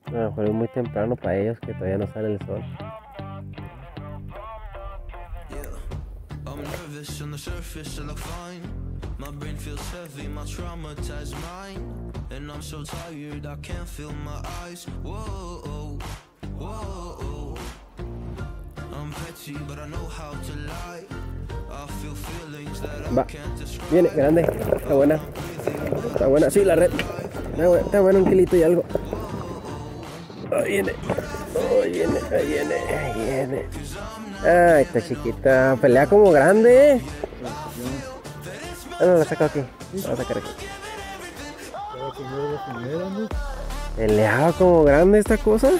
A lo mejor es muy temprano para ellos que todavía no sale el sol. My brain feels heavy, my traumatized mind, and I'm so tired I can't feel my eyes. Whoa, whoa. I'm petty, but I know how to lie. I feel feelings that I can't describe. Viene, grande, está buena. Está buena, sí, la red. Está buena, 1 kilito y algo. Ahí viene. Ahí viene, ahí viene, ahí viene. Ay, está chiquita. Pelea como grande. Ah, no, la saco aquí. La voy a sacar aquí. Peleaba como grande esta cosa.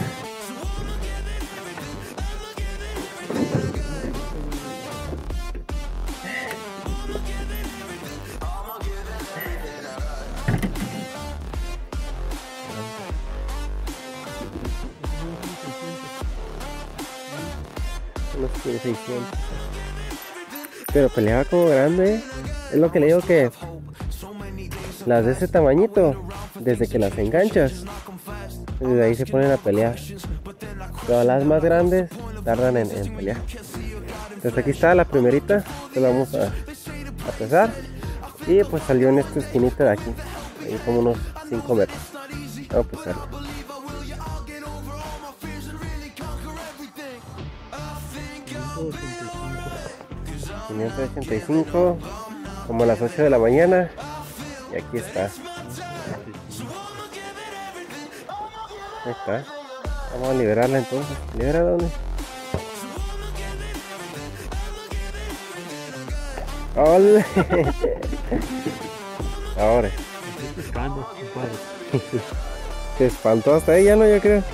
Unos 600. Pero peleaba como grande. Es lo que le digo, que las de ese tamañito, desde que las enganchas, desde ahí se ponen a pelear. Todas las más grandes tardan en pelear. Entonces aquí está la primerita, que la vamos a pesar. Y pues salió en esta esquinita de aquí, ahí como unos 5 metros. Vamos a pesarla. 585, como a las 8 de la mañana. Y aquí está. Ahí está. Vamos a liberarla entonces. ¿Libera dónde? ¡Ole! Ahora. Se espantó hasta ella, ¿no? Yo creo.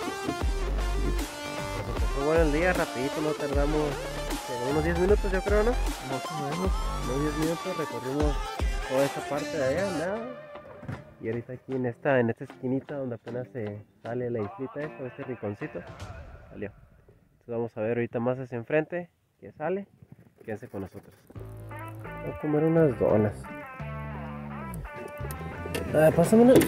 Fue bueno el día, rapidito, no tardamos unos 10 minutos, yo creo, ¿no? Más o menos. Unos 10 minutos recorrimos toda esa parte de allá, nada. Y ahorita aquí en esta esquinita donde apenas se sale la islita esta, este rinconcito, salió. Entonces vamos a ver ahorita más hacia enfrente que sale. Quédense con nosotros. Voy a comer unas donas. Pásame una.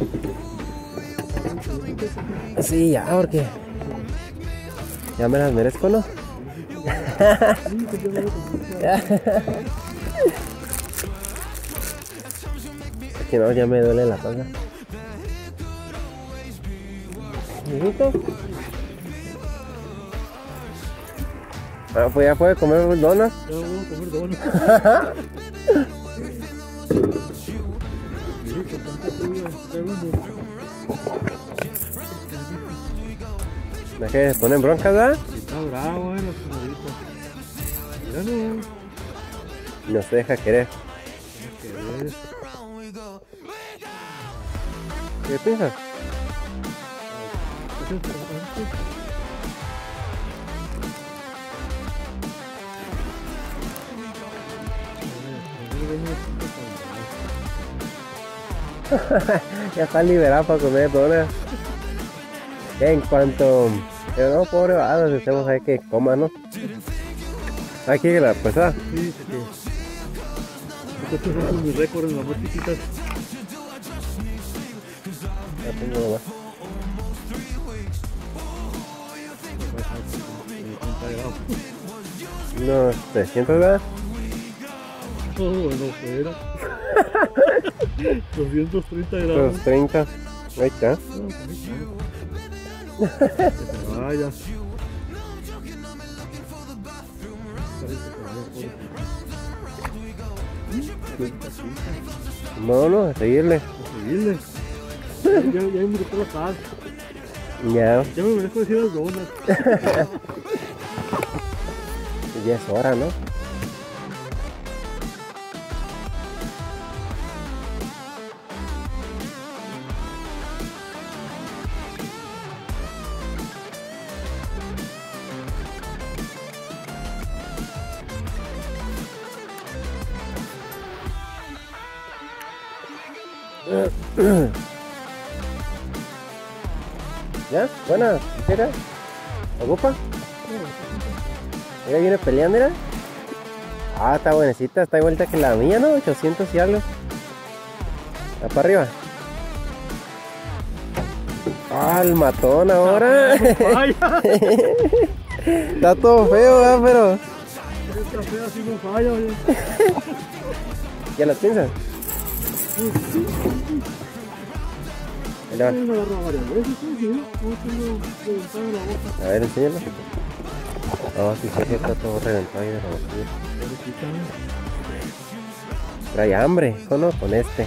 Sí, ya, porque ya me las merezco, ¿no? Que no, ya me duele la panza. ¿Mijito? Ah, pues ya puede comer donas. Ya voy a comer donas. ¿De qué se ponen broncas, verdad? Está bravo, la señorita. Ya no. No se deja querer. ¿Qué piensas? Ya está liberado para comer donas. En cuanto... Pero no, pobre vadas, estemos ahí que coma, ¿no? Aquí que la pesada. Sí, sí, sí. Estos son mis récords, las más chiquitas. Ya tengo nomás. Unos 300, ¿verdad? Oh, bueno, fuera. 230 gramos. 230. Ahí está. Vaya. No, no, a seguirle. Seguirle. Ya me gustó la paz. Ya. Ya me merezco decir las donas. Ya es hora, ¿no? ¿Ya? Buena, ¿llega? ¿Ocupa? Ella viene peleando, ¿era? Ah, está buenecita, está igualita que la mía, ¿no? 800 y algo. ¿Está para arriba? Ah, el matón ahora. Vaya. Está todo feo, ¿verdad? Pero... Esta fea sí no falla, oye. ¿Ya las piensas? Ahí le va. Me agarró varias veces, sí. No tengo reventado la boca. A ver, enséñalo. No, sí, sí, está todo reventado ahí de la botella. Trae hambre, ¿no? Con este.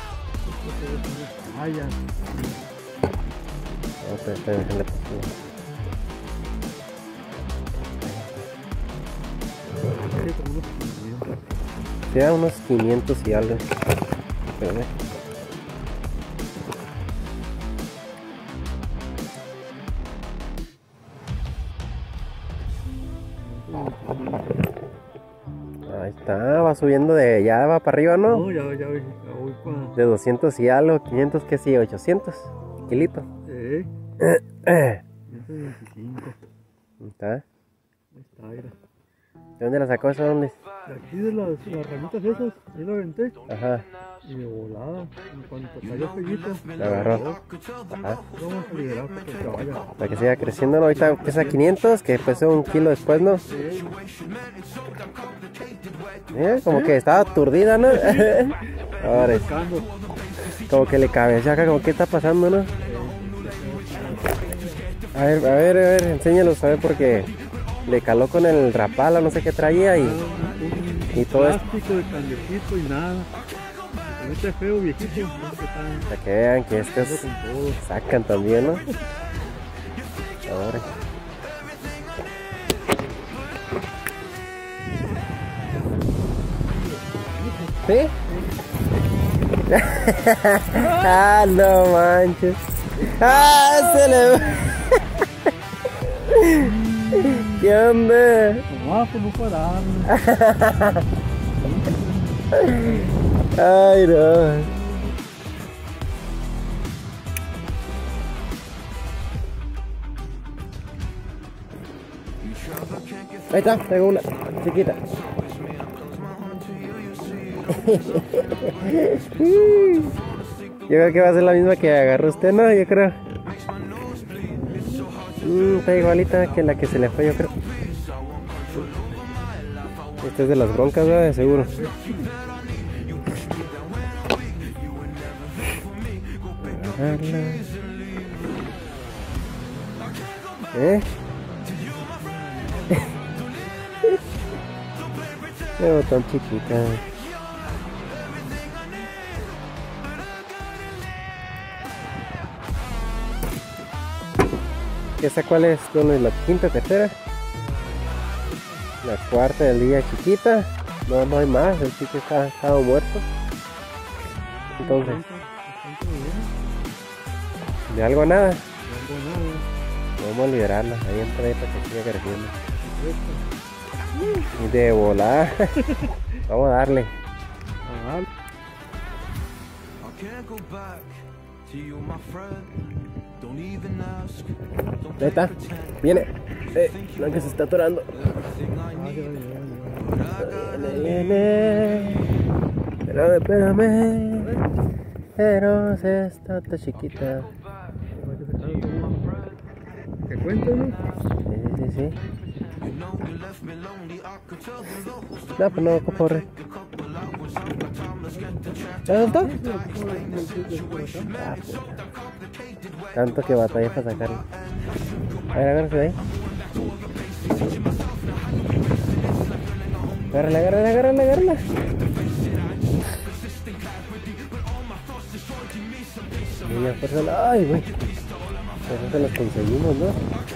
Vaya. Vamos a estar en la postura. Sí, da unos 500 y algo. Espérame. Ahí está, va subiendo de... Ya va para arriba, ¿no? No, ya voy para... De 200 y algo, 500, ¿qué sí? 800 kilitos. 125. Ahí está. Ahí está, mira. ¿De dónde la sacó eso? ¿Dónde? De aquí de las ramitas esas, ahí la aventé. Ajá, Y de volada, en cuanto cayó el peguito, la agarró. Ajá. vamos a liberar para que vaya. Para que siga creciendo, ¿no? Ahorita pesa 500, que pesó 1 kilo después, ¿no? Como que estaba aturdida, ¿no? Ahora es Buscando. como que le cabecea acá, como que está pasando, ¿no? A ver, enséñalos, a ver, porque le caló con el rapala, no sé qué traía y todo esto. Plástico de candecito y nada. Con este feo viejito, no sé qué tal. Para que vean que estos Con todo. sacan también, ¿no? Ahora. ¿Sí? Ah, no manches. Ah, se le... ¿Qué onda? Nomás pues no parar. Ay, no. Ahí está, tengo una chiquita. Yo creo que va a ser la misma que agarró usted, ¿no? Yo creo. Está igualita que la que se le fue, yo creo. Esta es de las broncas, ¿verdad? De seguro. ¿Eh? Qué tan chiquita. ¿Esa cuál es? Bueno, ¿la quinta, tercera? La cuarta del día, chiquita. No, no hay más, el chico estaba muerto. Entonces, de algo a nada. Vamos a liberarla, ahí entra ahí para que siga creciendo. Y de volar. Vamos a darle. Ahí está, viene. No, que se está atorando. Viene. Espérame. Pero se está chiquita. ¿Qué cuenta, no? Sí. No, pues no, corre. ¿Ya soltó? Tanto que batalla para sacarlo. A ver, agárrate de ahí. Agárrala. Niña, fuerza. Ay, güey. Pues eso los conseguimos, ¿no?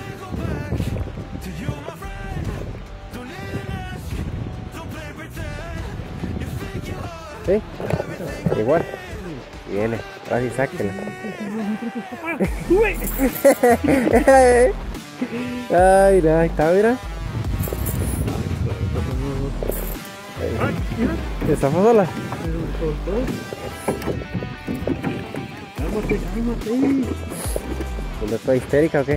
¿Sí? Igual. Viene. Ahora sí sáquela. Ay, no, ahí está, mira. ¿Te zafó sola? Cálmate. ¿No está histérica o qué?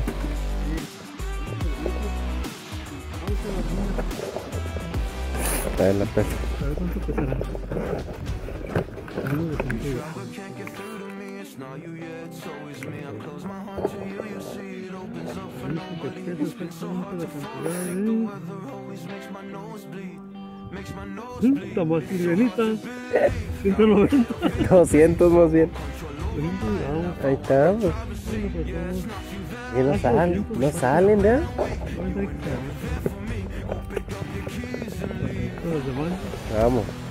A ver la pesa. A ver cuánto pesará. without you, yeah, it's always me. I close my heart to you, you see it opens up for nobody. It's been so hard to find. The weather always makes my nose bleed. Makes my nose bleed. Estamos aquí, Benita. 190. 200 más bien. 200 gramos. Ahí está, pues. Y no salen, no salen, ¿ya? Todas las semanas. Vamos.